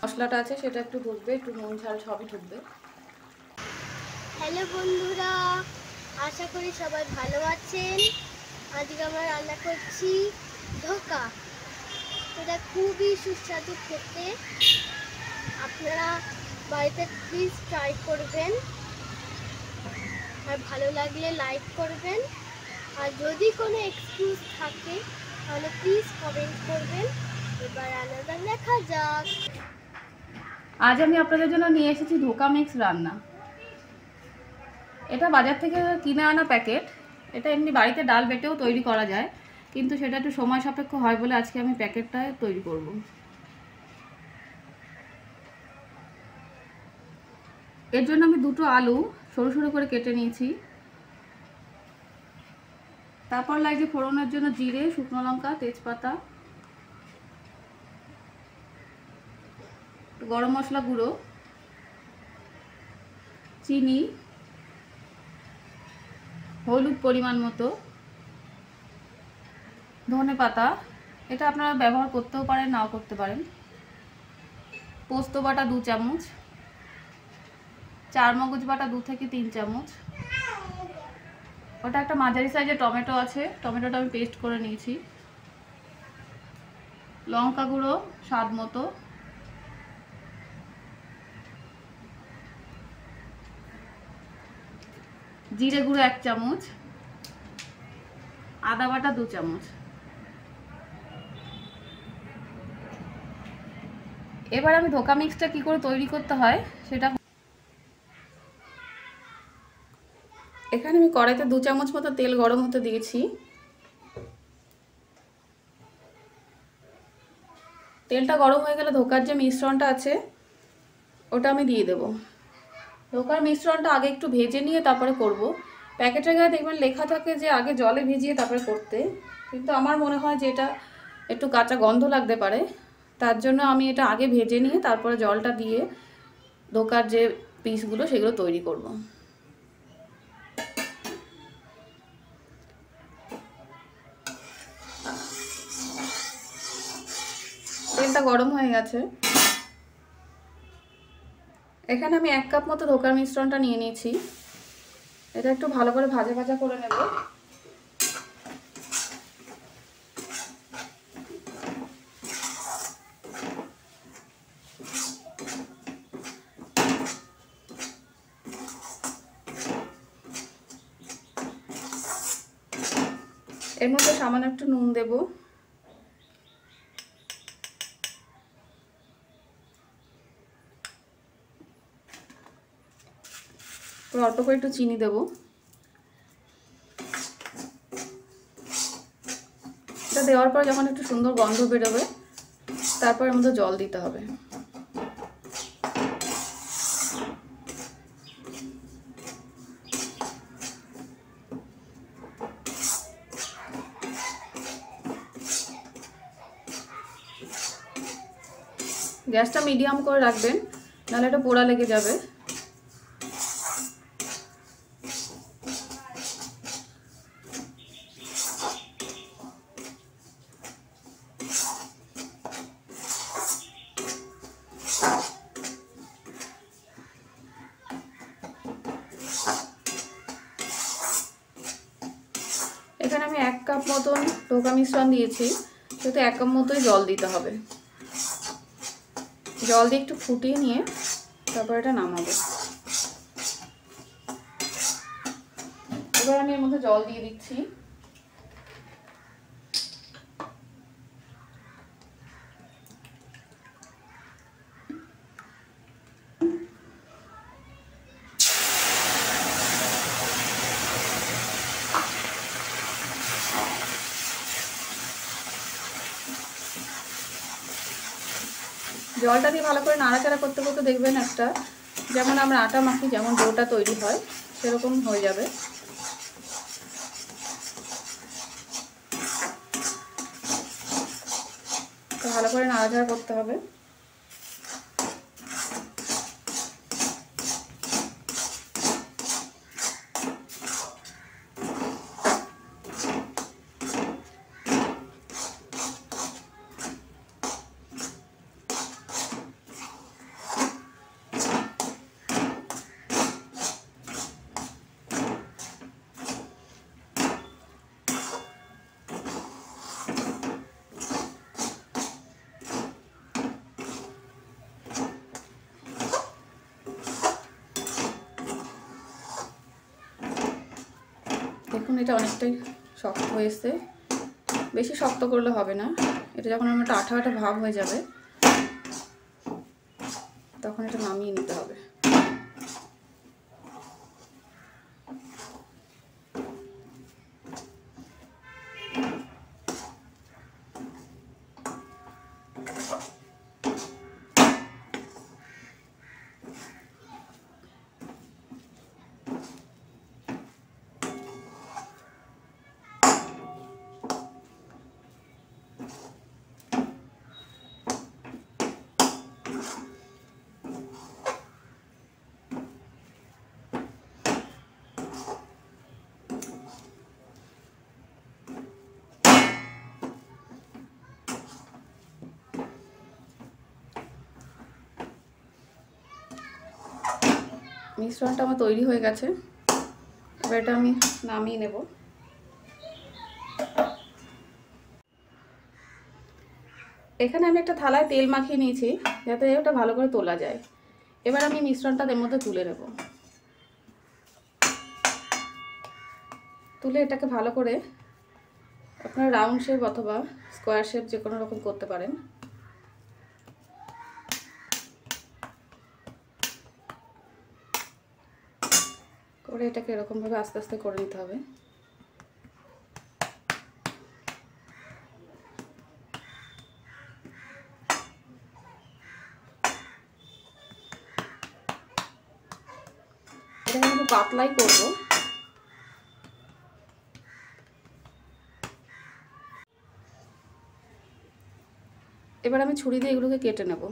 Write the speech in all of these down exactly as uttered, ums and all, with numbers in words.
মশলাটা আছে সেটা একটু ঢুকবে, একটু নুন ঝাল সবই ঢুকবে। হ্যালো বন্ধুরা, আশা করি সবাই ভালো আছেন। আজকে আমরা রান্না করছি ধোকা। এটা খুবই সুস্বাদু খেতে, আপনারা বাড়িতে প্লিজ ট্রাই করবেন, আর ভালো লাগলে লাইক করবেন, আর যদি কোনো এক্সকিউজ থাকে তাহলে প্লিজ কমেন্ট করবেন। এবার রান্নাটা দেখা যাক। আজ আমি আপনাদের জন্য নিয়ে এসেছি ধোকা মিক্স রান্না। এটা বাজার থেকে কিনে আনা প্যাকেট। এটা এমনি বাড়িতে ডাল বেটেও তৈরি করা যায়, কিন্তু সেটা একটু সময় সাপেক্ষ হয় বলে আজকে আমি প্যাকেটটায় তৈরি করব। এর জন্য আমি দুটো আলু সরু সরু করে কেটে নিয়েছি। তারপর লাগছে ফোড়নের জন্য জিরে, শুকনো লঙ্কা, তেজপাতা, গরম মশলা গুঁড়ো, চিনি, হলুদ পরিমাণ মতো, ধনে পাতা, এটা আপনারা ব্যবহার করতেও পারেন নাও করতে পারেন, পোস্ত বাটা দু চামচ, চার মগজ বাটা দু থেকে তিন চামচ, ওটা একটা মাঝারি সাইজের টমেটো আছে, টমেটোটা আমি পেস্ট করে নিয়েছি, লঙ্কা গুঁড়ো স্বাদ মতো, জিরে গুঁড়ো এক চামচ, আদা বাটা দু চামচ। এবার আমি ধোকা মিক্সটা কি করে তৈরি করতে হয় সেটা। এখানে আমি কড়াইতে দু চামচ মতো তেল গরম হতে দিয়েছি। তেলটা গরম হয়ে গেলে ধোকার যে মিশ্রণটা আছে ওটা আমি দিয়ে দেব। ধোকার মিশ্রণটা আগে একটু ভেজে নিয়ে তারপরে করব। প্যাকেটের গায়ে দেখবেন লেখা থাকে যে আগে জলে ভিজিয়ে তারপরে করতে, কিন্তু আমার মনে হয় যে এটা একটু কাঁচা গন্ধ লাগতে পারে, তার জন্য আমি এটা আগে ভেজে নিয়ে তারপরে জলটা দিয়ে ধোকার যে পিসগুলো সেগুলো তৈরি করব। তেলটা গরম হয়ে গেছে। এখানে আমি এক কাপ মতো ধোকার মিশ্রণটা নিয়ে নিয়েছি। এটা একটু ভালো করে ভাজা ভাজা করে নেব। এর মধ্যে সামান্য একটু নুন দেব, অল্প করে একটু চিনি দেব। এটা দেওয়ার পর যখন একটু সুন্দর গন্ধ বেরোবে তারপর এর মধ্যে জল দিতে হবে। গ্যাসটা মিডিয়াম করে রাখবেন, নাহলে এটা পোড়া লেগে যাবে। এখানে আমি এক কাপ মতন ধোকা মিশ্রণ দিয়েছি, সেহেতু এক কাপ মতোই জল দিতে হবে। জল দিয়ে একটু ফুটিয়ে নিয়ে তারপর এটা নামাবো। এবার আমি এর মধ্যে জল দিয়ে দিচ্ছি। জলটা দিয়ে ভালো করে নাড়াচাড়া করতে করতে দেখবেন একটা, যেমন আমরা আটা মাখি যেমন ডোটা তৈরি হয় সেরকম হয়ে যাবে। তো ভালো করে নাড়াচাড়া করতে হবে। দেখুন এটা অনেকটাই শক্ত হয়েছে, বেশি শক্ত করলে হবে না। এটা যখন আমার একটা আঠা আঠা ভাব হয়ে যাবে তখন এটা নামিয়ে নিতে হবে। মিশ্রণটা আমার তৈরি হয়ে গেছে, এবার এটা আমি নামিয়ে নেব। এখানে আমি একটা থালায় তেল মাখিয়ে নিয়েছি যাতে ওটা ভালো করে তোলা যায়। এবার আমি মিশ্রণটা এর মধ্যে তুলে নেব। তুলে এটাকে ভালো করে আপনারা রাউন্ড শেপ অথবা স্কোয়ার শেপ যে কোনো রকম করতে পারেন। করে এটাকে এরকমভাবে আস্তে আস্তে করে নিতে হবে। এটা কিন্তু পাতলাই করবো। এবার আমি ছুরি দিয়ে এগুলোকে কেটে নেব।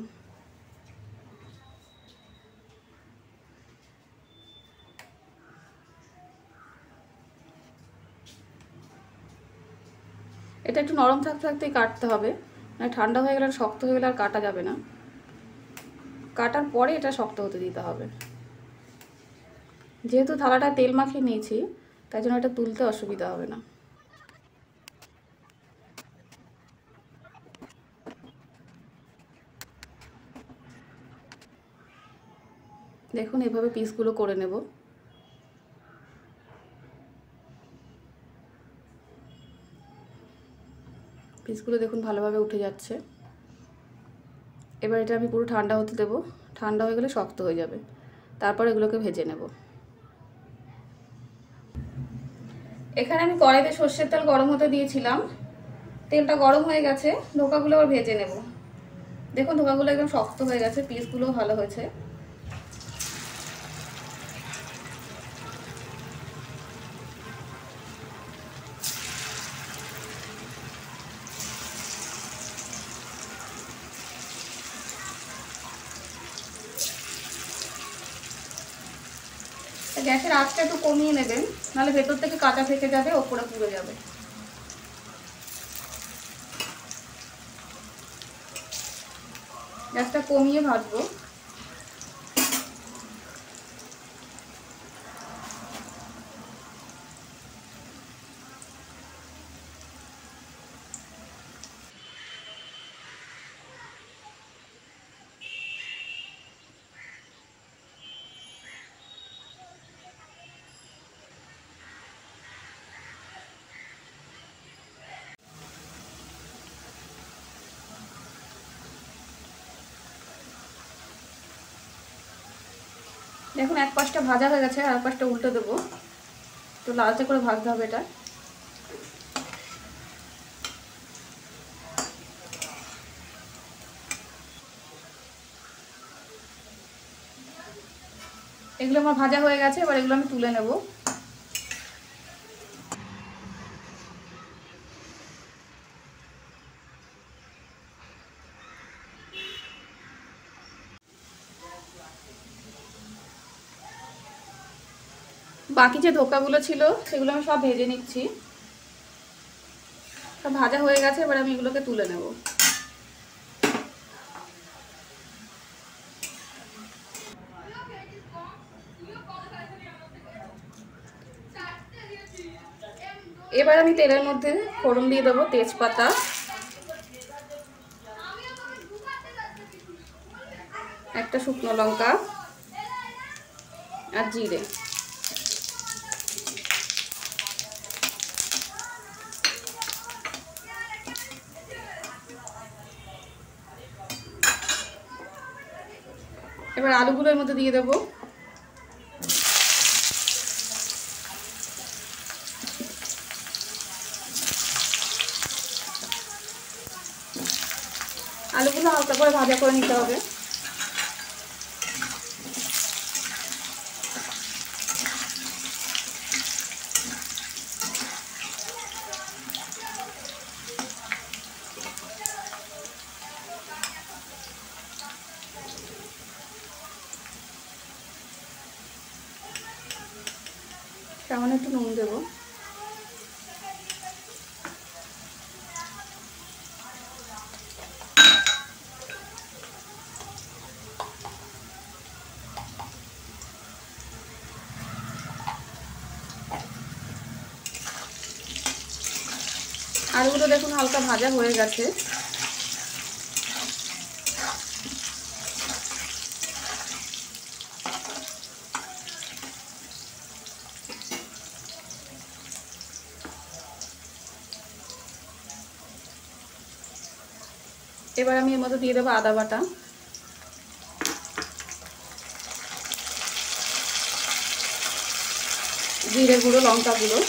এটা একটু নরম থাকতে থাকতেই কাটতে হবে, মানে ঠান্ডা হয়ে গেলে শক্ত হয়ে গেলে আর কাটা যাবে না। কাটার পরে এটা শক্ত হতে দিতে হবে। যেহেতু থালাটা তেল মাখিয়ে নিয়েছি তাই জন্য এটা তুলতে অসুবিধা হবে না। দেখুন এভাবে পিসগুলো করে নেব। পিসগুলো দেখুন ভালোভাবে উঠে যাচ্ছে। এবার এটা আমি পুরো ঠান্ডা হতে দেব। ঠান্ডা হয়ে গেলে শক্ত হয়ে যাবে, তারপর এগুলোকে ভেজে নেব। এখানে আমি কড়াইতে সর্ষের তেল গরম হতে দিয়েছিলাম। তেলটা গরম হয়ে গেছে, ধোকাগুলো আবার ভেজে নেব। দেখুন ধোকাগুলো একদম শক্ত হয়ে গেছে, পিসগুলোও ভালো হয়েছে। গ্যাসের আঁচটা একটু কমিয়ে নেবেন, নাহলে ভেতর থেকে কাঁচা থেকে যাবে, ওপরে পুড়ে যাবে। গ্যাসটা কমিয়ে ভাজবো। দেখুন এক পাশটা ভাজা হয়ে গেছে, আর এক পাশটা উল্টে দেবো। তো লালচে করে ভাজতে হবে এটা। এগুলো আমার ভাজা হয়ে গেছে, এবার এগুলো আমি তুলে নেব। বাকি যে ধোকাগুলো ছিল সেগুলো আমি সব ভেজে নিচ্ছি। সব ভাজা হয়ে গেছে, এবার আমি এগুলোকে তুলে নেব। এবার আমি তেলের মধ্যে ফোড়ন দিয়ে দেবো তেজপাতা, একটা শুকনো লঙ্কা আর জিরে। এবার আলুগুলোর মধ্যে দিয়ে দেবো। আলুগুলো হালকা করে ভাজা করে নিতে হবে। সামান্য একটু নুন দেবো। আলুগুলো দেখুন হালকা ভাজা হয়ে গেছে। এবার আমি এর মধ্যে দিয়ে দেবো আদা বাটা, জিরে গুঁড়ো, লঙ্কা গুঁড়ো,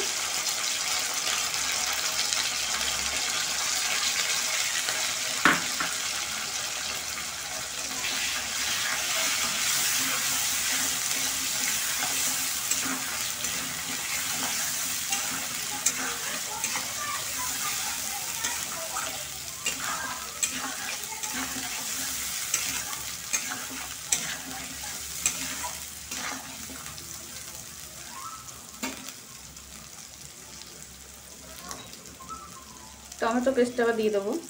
টমেটো পেস্টটা আবার দিয়ে দেবো।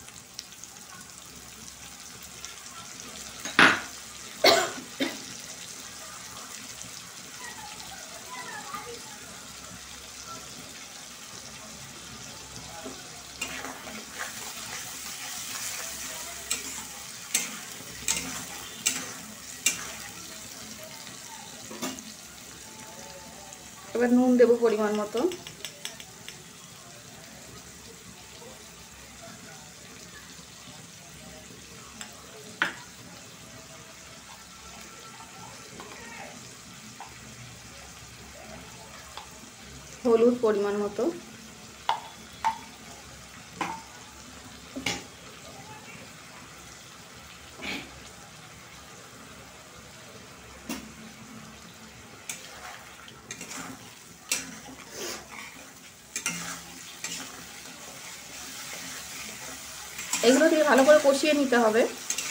এবার নুন দেবো পরিমাণ মতো। হলুদ পরিমাণ মতো। এগুলো দিয়ে ভালো করে কষিয়ে নিতে হবে।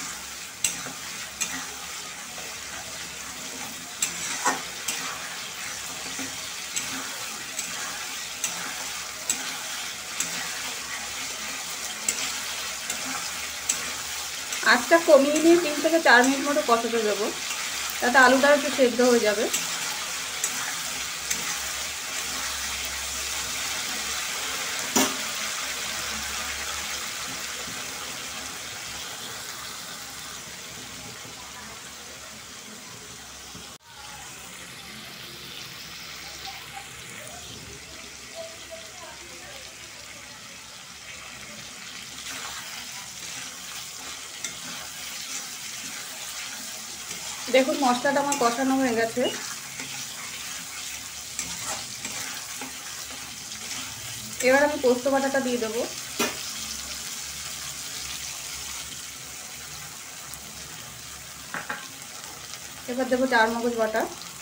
আঁচটা কমিয়ে নিয়ে তিন থেকে চার মিনিট মতো কষাতে দেবো, তাতে আলুটা একটু সেদ্ধ হয়ে যাবে। দেখুন মশলাটা আমার কষানো হয়ে গেছে। এবার আমি পোস্ত বাটাটা দিয়ে দেবো। এবার দেবো চার মগজ বাটা,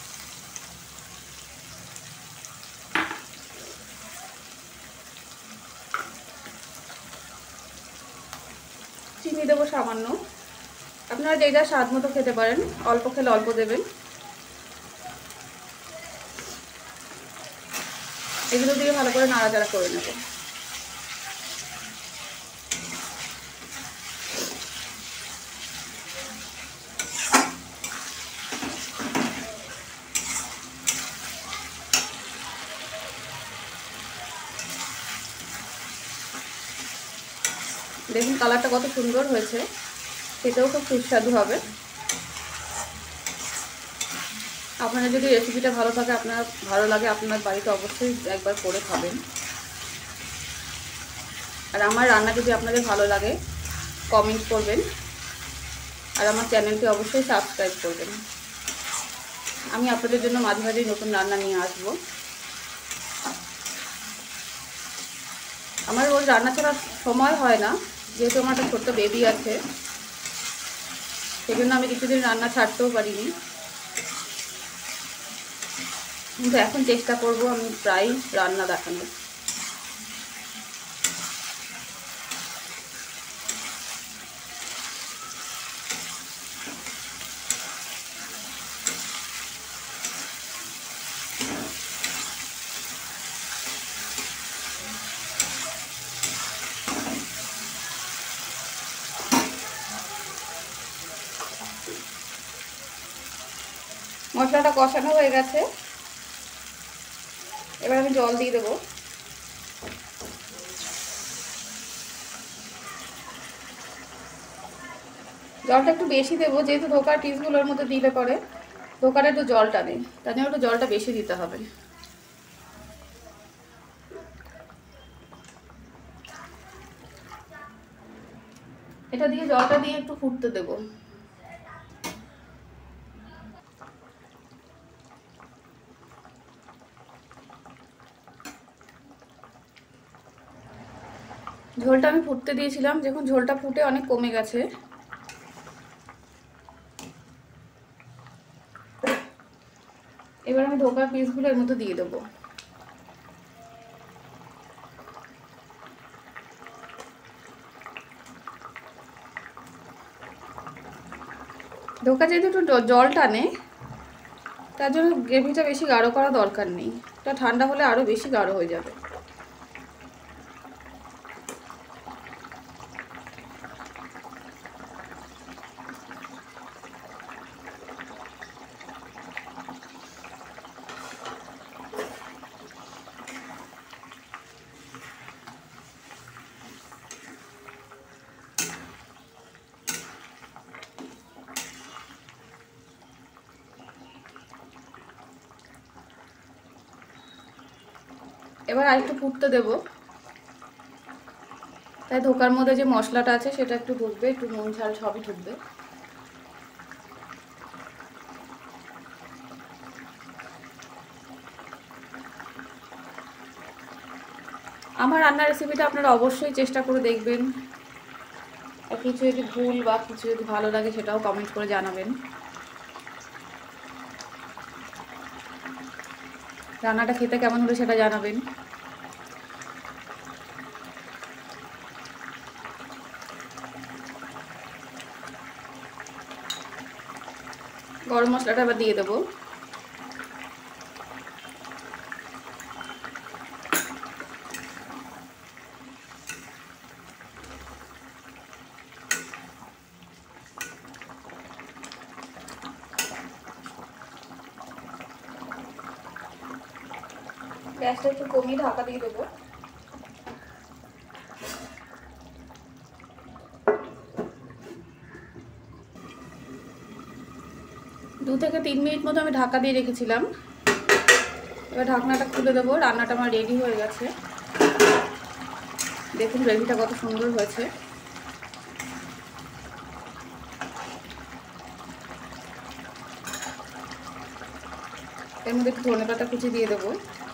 চিনি দেবো সামান্য। আপনারা যে যা স্বাদ মতো খেতে পারেন, অল্প খেলে অল্প দেবেন। এগুলো দিয়ে ভালো করে নাড়াচাড়া করে নেব। দেখুন কালারটা কত সুন্দর হয়েছে, খেতেও খুব সুস্বাদু হবে। আপনাদের যদি রেসিপিটা ভালো থাকে, আপনার ভালো লাগে, আপনার বাড়িতে অবশ্যই একবার করে খাবেন। আর আমার রান্না যদি আপনাদের ভালো লাগে কমেন্ট করবেন। আর আমার চ্যানেলটি অবশ্যই সাবস্ক্রাইব করবেন। আমি আপনাদের জন্য মাঝে মাঝে নতুন রান্না নিয়ে আসবো। আমার রোজ রান্না ছাড়ার সময় হয় না, যেহেতু আমার একটা ছোট্ট বেবি আছে, সেই জন্য আমি কিছুদিন রান্না ছাড়তেও পারিনি। কিন্তু এখন চেষ্টা করব আমি প্রায় রান্না দেখানোর। মশলাটা কষানো হয়ে গেছে, এবার আমি জল দিয়ে দেবো। জলটা একটু বেশি দেবো, যেহেতু ধোকার পিসগুলোর মধ্যে দিলে পরে ধোকাটা একটু জল টানে, তার জন্য একটু জলটা বেশি দিতে হবে। এটা দিয়ে জলটা দিয়ে একটু ফুটতে দেবো। ঝোলটা আমি ফুটতে দিয়েছিলাম, যখন ঝোলটা ফুটে অনেক কমে গেছে, এবার আমি ধোকার পিসগুলো এর মধ্যে দিয়ে দেবো। ধোকা যেহেতু একটু জল টানে, তার জন্য গ্রেভিটা বেশি গাঢ় করা দরকার নেই, এটা ঠান্ডা হলে আরও বেশি গাঢ় হয়ে যাবে। এবার আরেকটু ফুটতে দেবো, তাই ধোকার মধ্যে যে মশলাটা আছে সেটা একটু ঢুকবে, একটু নুন ঝাল সবই ঢুকবে। আমার রান্নার রেসিপিটা আপনারা অবশ্যই চেষ্টা করে দেখবেন, আর কিছু যদি ভুল বা কিছু যদি ভালো লাগে সেটাও কমেন্ট করে জানাবেন। রান্নাটা খেতে কেমন হলো সেটা জানাবেন। গরম মশলাটা আবার দিয়ে দেবো। গ্যাসটা একটু কমিয়ে ঢাকা দিয়ে দেবো। দু থেকে তিন মিনিট মতো আমি ঢাকা দিয়ে রেখেছিলাম, এবার ঢাকনাটা খুলে দেবো। রান্নাটা আমার রেডি হয়ে গেছে, দেখুন গ্রেভিটা কত সুন্দর হয়েছে। এর মধ্যে একটু ধনে পাতা কুচি দিয়ে দেবো,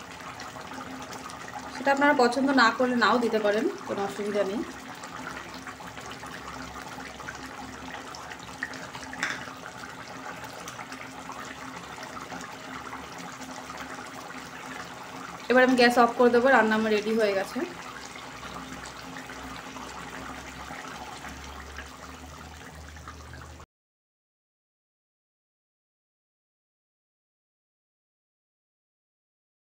সেটা আপনারা পছন্দ না করলে নাও দিতে পারেন, কোনো অসুবিধা নেই। এবার আমি গ্যাস অফ করে দেবো, রান্না আমার রেডি হয়ে গেছে।